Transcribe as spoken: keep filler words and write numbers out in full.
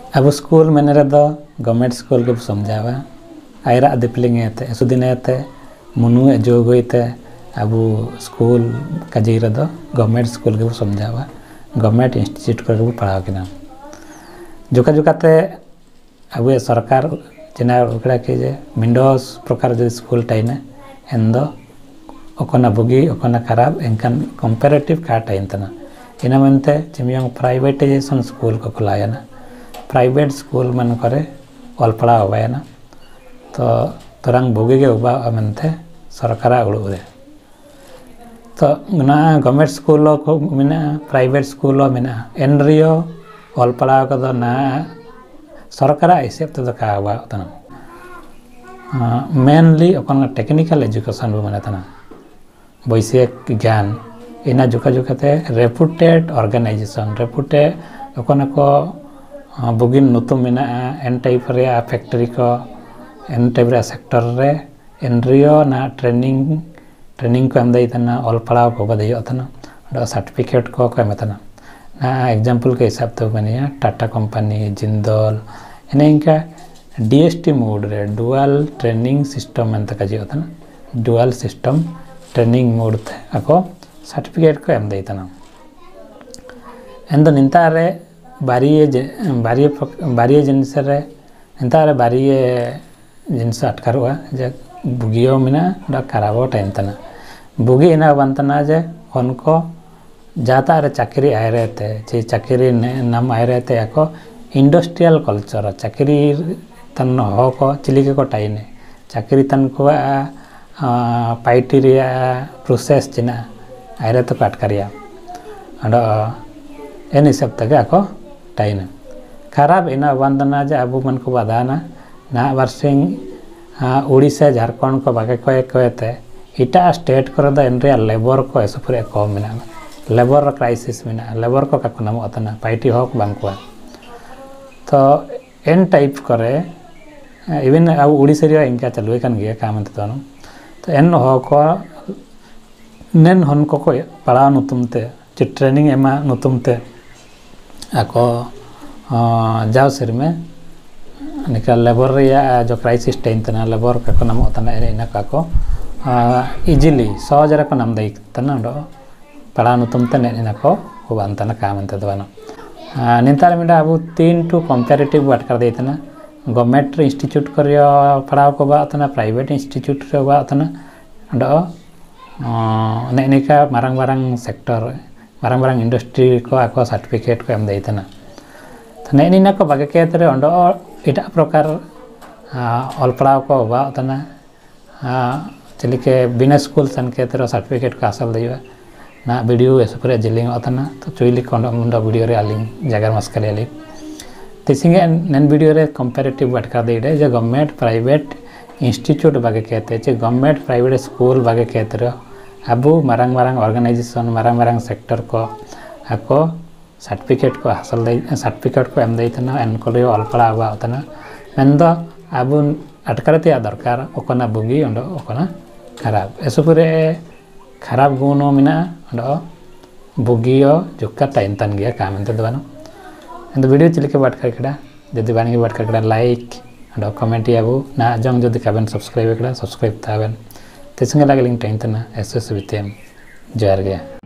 अब स्कूल मैंने रेदो government school के समझावा आयरा दिपलिंग एते सुदिन एते मुनु जोगोइते अब स्कूल काजी रेदो गवर्नमेंट स्कूल के समझावा गवर्नमेंट इंस्टीट्यूट को पढ़ाव किना जुका जुकाते अब सरकार चिना उकड़ा के जे मिंडोस प्रकार जो स्कूल टाइने एंदो ओकना बुगी ओकना खराब एनकान कंपैरेटिव का टाइन तना इना मनते चिमियंग प्राइवेटाइजेशन स्कूल को खुलायना प्राइवेट स्कूल मन करे ऑल पढ़ा होबायना तो तरंग बुगी के उबा मनते सरकार उड़ू दे तो ना गवर्नमेंट स्कूल को मिना प्राइवेट स्कूल मिना एनरियो ऑल पढ़ा को ना सरकार हिसाब तो का हुआ तना मेनली अपन टेक्निकल एजुकेशन भी माने तना वैषयिक ज्ञान इना जुका जुकाते रेपुटेड ऑर्गेनाइजेशन रेपुटेड अपन को बुगिन नुतुम मिना एन टाइप रे फैक्ट्री को एन टाइप रे सेक्टर रे एनरियो ना ट्रेनिंग ट्रेनिंग को एम तना ऑल पढ़ा को बदयो तना सर्टिफिकेट को को एम तना ना एग्जांपल के हिसाब तो बनिया टाटा कंपनी जिंदल इन्हें इनका डीएसटी मोड रे डुअल ट्रेनिंग सिस्टम अंत का जीव था डुअल सिस्टम ट्रेनिंग मोड थे ako सर्टिफिकेट को एम दे तना एंड निंता रे बारिये बारिये बारिये जिनस रे निंता रे बारिये जिनस अटकारुआ जे बुगियो मिना डा खराबो टाइम तना बुगी इना बनतना जे उनको जाता रे चाकरी आय रहते चे चाकरी नाम आय रहते ako इंडस्ट्रियल कल्चर चाकरी तन हो को चिलिके को टाइने चाकरी तन को पाइटी प्रोसेस चिना आयरे तो काटकारिया अंड एन हिसाब तक ako टाइने खराब इना वंदना जे अबु मन को बादाना ना वर्षिंग उड़ीसा झारखंड को बागे को कहते इटा स्टेट कर द एनरिया लेबर को एसुपुरे को मिना लेबर क्राइसिस मिना लेबर को का नाम अतना पाइटी हक बांकुआ तो एन टाइप करे इवन अब उड़ीसा रे इनका चालू कान गया काम तो तो एन हो को नेन हन को को पढ़ा नुतुमते जे ट्रेनिंग एमा नुतुमते ako जाव सिर में निका लेबर रे जो क्राइसिस टाइम तना लेबर का को नाम तना इना का को इजीली सहज रे को नाम दई तना दो पढ़ा नुतुमते ने इना को होबान तना काम अंत दवानो निंतार मिडा अब तीन टू कंपैरेटिव वाट कर देतना गवर्नमेंट इंस्टीट्यूट करियो पढ़ाव को बातना प्राइवेट इंस्टीट्यूट रे बातना डो ने निका मारंग मारंग सेक्टर मारंग मारंग इंडस्ट्री को आको सर्टिफिकेट को एम देतना तो ने निना को बागे केतरे अंडो इटा प्रकार ऑल पढ़ाव को बातना चलिके बिना स्कूल सन केतरे सर्टिफिकेट को हासिल दियो ना वीडियो एसुपुरे जिलिंग अतना तो चुइली कोंडो मुंडो वीडियो रे आलिंग जगर मस्कले आली तिसिंगे नन वीडियो रे कंपैरेटिव बटका देडे जे गवर्नमेंट प्राइवेट इंस्टीट्यूट बागे कहते जे गवर्नमेंट प्राइवेट स्कूल बागे कहते अबु मारंग मारंग ऑर्गेनाइजेशन मारंग मारंग सेक्टर को आको सर्टिफिकेट को हासिल दे सर्टिफिकेट को एम देतना एन को रे ऑल पढ़ा हुआ अतना मेंदो अबु अटकरते दरकार ओकना बुगी ओंडो ओकना खराब एसुपुरे खराब गुणों मिना अंडो बुगियो जुक्का टाइम तन गया काम अंत दबानो अंत वीडियो चिलिके बाट करकड़ा जदि बानी बाट करकड़ा लाइक अंडो कमेंट याबू ना जंग जदि काबन सब्सक्राइब करकड़ा सब्सक्राइब ताबन तेसंगे लागे लिंक टाइम तना एसएस बितेम जर गया।